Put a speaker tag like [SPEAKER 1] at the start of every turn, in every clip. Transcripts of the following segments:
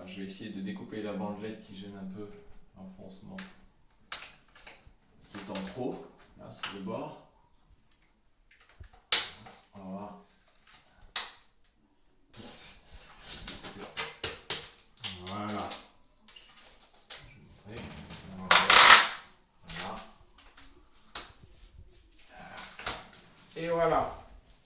[SPEAKER 1] Voilà, je vais essayer de découper la bandelette qui gêne un peu l'enfoncement, qui est en trop, là sur le bord. Voilà. Voilà. Je vais montrer. Voilà. Et voilà.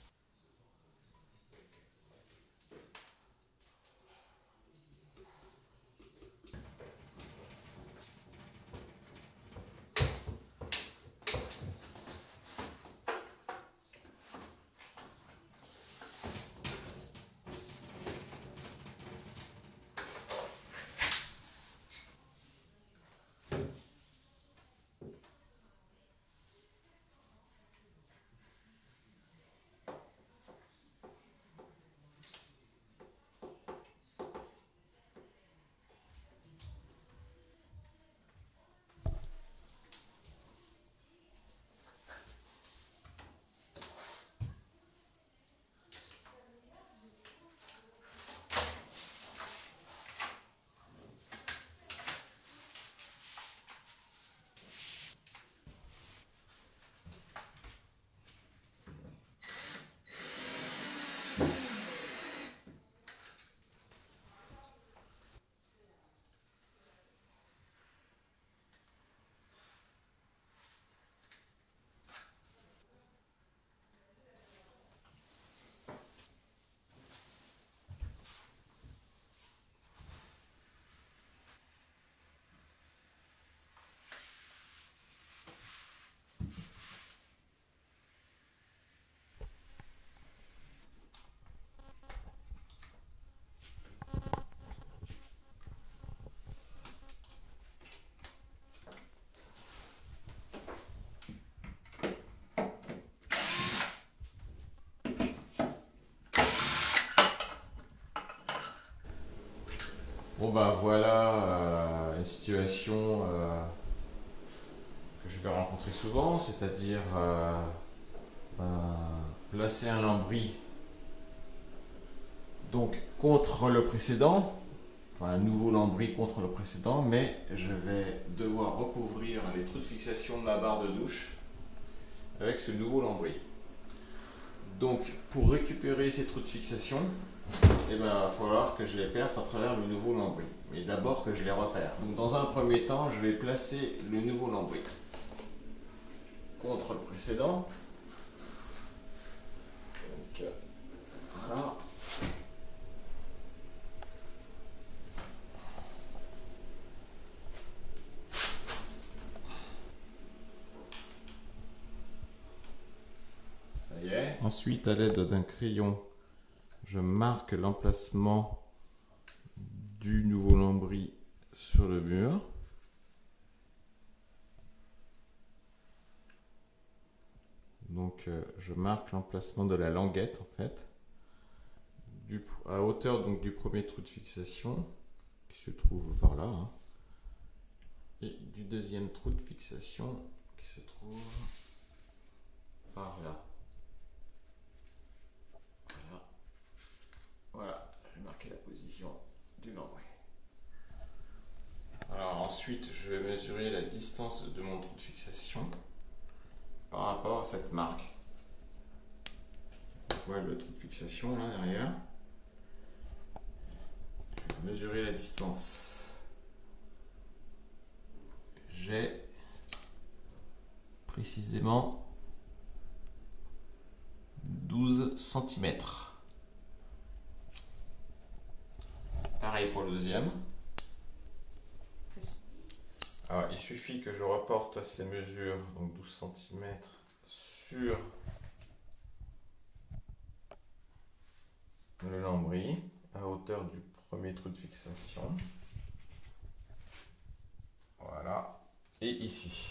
[SPEAKER 1] Bon bah voilà une situation que je vais rencontrer souvent, c'est-à-dire placer un lambris donc contre le précédent, enfin un nouveau lambris contre le précédent, mais je vais devoir recouvrir les trous de fixation de ma barre de douche avec ce nouveau lambris. Donc pour récupérer ces trous de fixation, il va falloir que je les perce à travers le nouveau lambris. Mais d'abord que je les repère. Donc dans un premier temps, je vais placer le nouveau lambris contre le précédent. Donc voilà. Ça y est. Ensuite, à l'aide d'un crayon, je marque l'emplacement du nouveau lambris sur le mur. Donc je marque l'emplacement de la languette en fait, à hauteur donc du premier trou de fixation qui se trouve par là, hein, et du deuxième trou de fixation qui se trouve par là. Voilà, voilà, j'ai marqué la position du lambris. Alors ensuite, je vais mesurer la distance de mon trou de fixation par rapport à cette marque. On voit le trou de fixation là derrière. Je vais mesurer la distance. J'ai précisément 12 cm. Pareil pour le deuxième. Alors, il suffit que je reporte ces mesures, donc 12 cm, sur le lambris à hauteur du premier trou de fixation. Voilà. Et ici.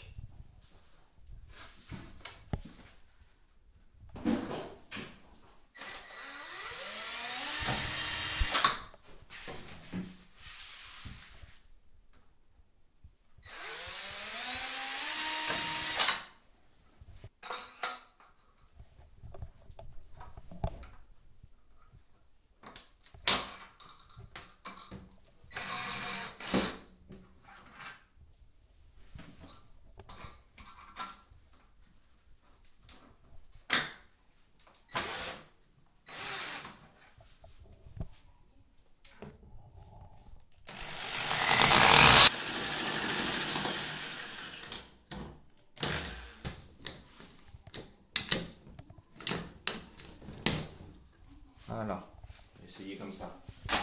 [SPEAKER 1] Voilà, essayez comme ça.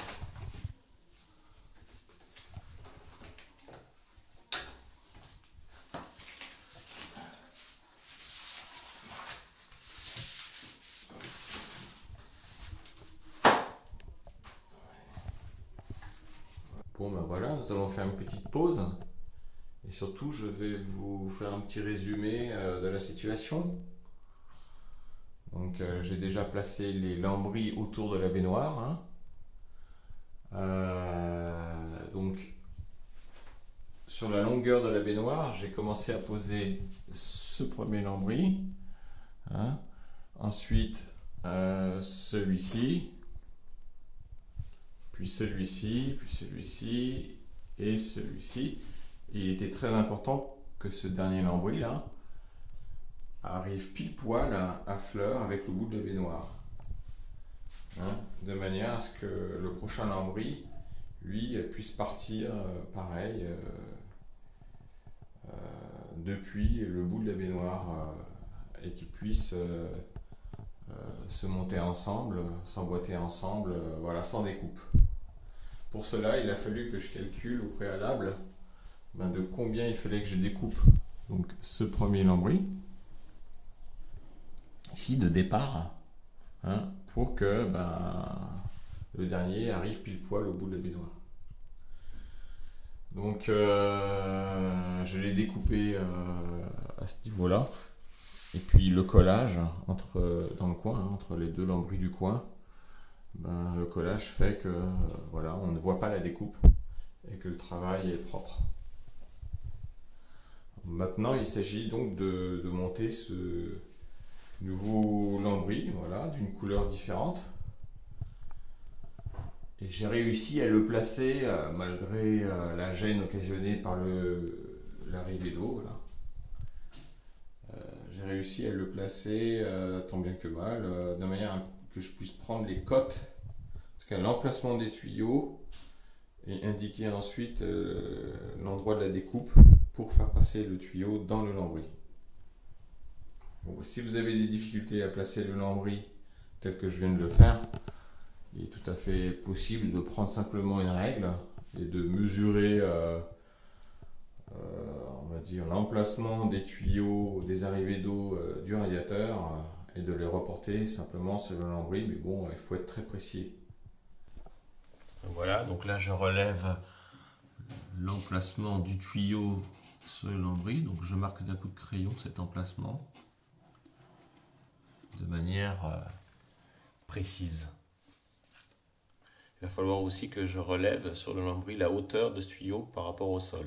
[SPEAKER 1] Bon ben voilà, nous allons faire une petite pause. Et surtout, je vais vous faire un petit résumé de la situation. Donc j'ai déjà placé les lambris autour de la baignoire. Hein. Donc sur la longueur de la baignoire, j'ai commencé à poser ce premier lambris. Hein. Ensuite celui-ci, puis celui-ci, puis celui-ci et celui-ci. Il était très important que ce dernier lambris là arrive pile poil à fleur avec le bout de la baignoire. Hein, de manière à ce que le prochain lambris, lui, puisse partir pareil depuis le bout de la baignoire et qu'il puisse se monter ensemble, s'emboîter ensemble, voilà, sans découpe. Pour cela, il a fallu que je calcule au préalable de combien il fallait que je découpe donc ce premier lambris ici de départ, hein, pour que le dernier arrive pile poil au bout de la baignoire. Donc je l'ai découpé à ce niveau là, et puis le collage dans le coin, hein, entre les deux lambris du coin, le collage fait que voilà, on ne voit pas la découpe et que le travail est propre. Maintenant il s'agit donc de monter ce nouveau lambris, voilà, d'une couleur différente. Et j'ai réussi à le placer malgré la gêne occasionnée par l'arrivée d'eau. J'ai réussi à le placer tant bien que mal, de manière que je puisse prendre les cotes, parce qu'à l'emplacement des tuyaux et indiquer ensuite l'endroit de la découpe pour faire passer le tuyau dans le lambris. Bon, si vous avez des difficultés à placer le lambris tel que je viens de le faire, il est tout à fait possible de prendre simplement une règle et de mesurer on va dire l'emplacement des tuyaux, des arrivées d'eau du radiateur et de les reporter simplement sur le lambris, mais bon, il faut être très précis. Voilà, donc là je relève l'emplacement du tuyau sur le lambris, donc je marque d'un coup de crayon cet emplacement de manière précise. Il va falloir aussi que je relève sur le lambris la hauteur de ce tuyau par rapport au sol.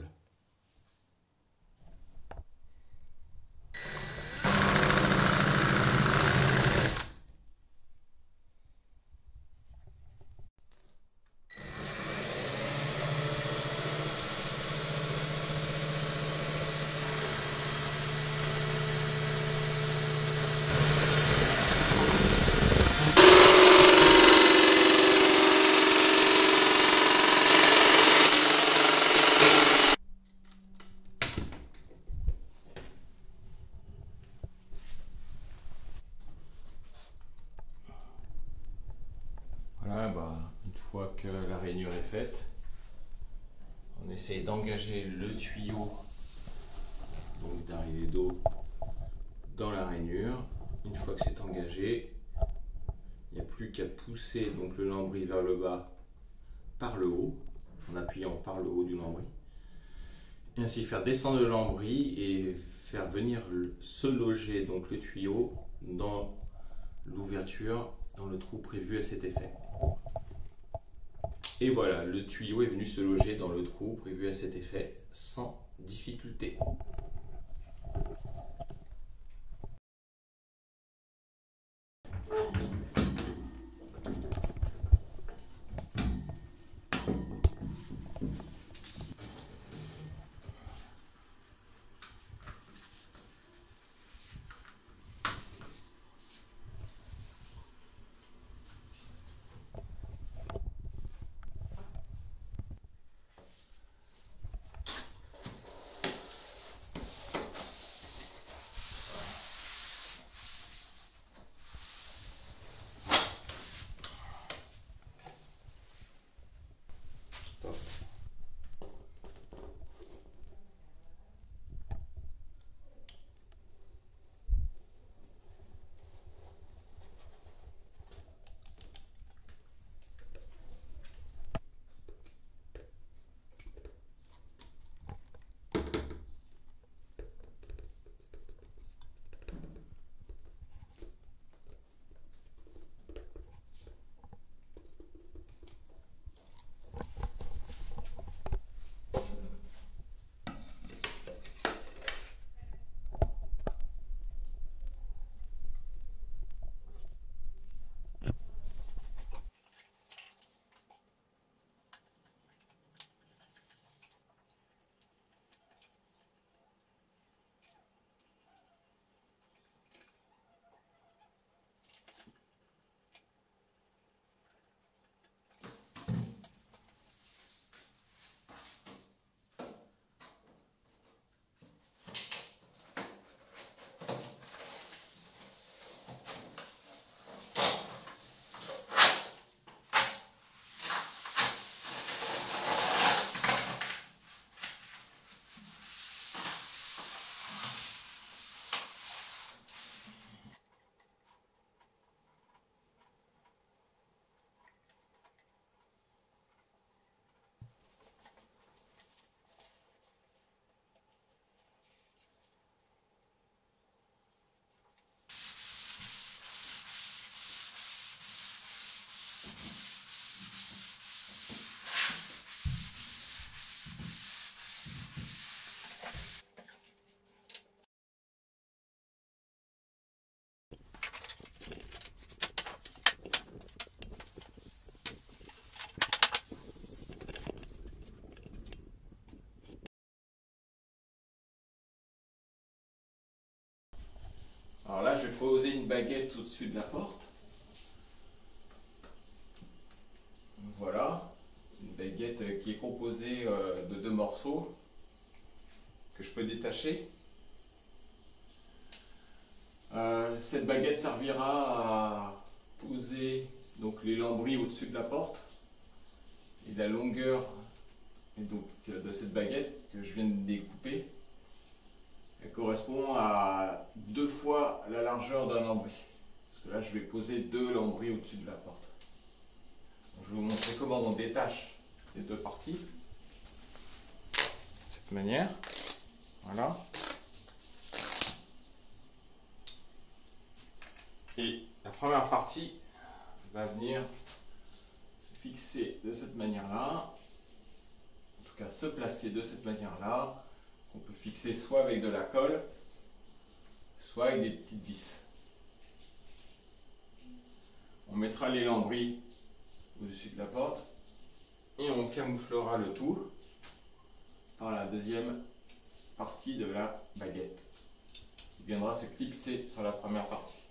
[SPEAKER 1] Voilà, une fois que la rainure est faite, on essaye d'engager le tuyau d'arrivée d'eau dans la rainure. Une fois que c'est engagé, il n'y a plus qu'à pousser donc le lambris vers le bas par le haut, en appuyant par le haut du lambris, et ainsi faire descendre le lambris et faire venir se loger donc le tuyau dans l'ouverture, dans le trou prévu à cet effet. Et voilà, le tuyau est venu se loger dans le trou prévu à cet effet sans difficulté. là, je vais poser une baguette au-dessus de la porte. Voilà, une baguette qui est composée de 2 morceaux que je peux détacher. Cette baguette servira à poser donc les lambris au-dessus de la porte, et la longueur et donc, de cette baguette que je viens de découper, elle correspond à 2 fois la largeur d'un lambris, parce que là je vais poser 2 lambris au-dessus de la porte. Donc, je vais vous montrer comment on détache les 2 parties de cette manière. Voilà. Et la première partie va venir se fixer de cette manière-là, en tout cas se placer de cette manière-là, qu'on peut fixer soit avec de la colle, soit avec des petites vis. On mettra les lambris au-dessus de la porte et on camouflera le tout par la deuxième partie de la baguette qui viendra se clipser sur la première partie.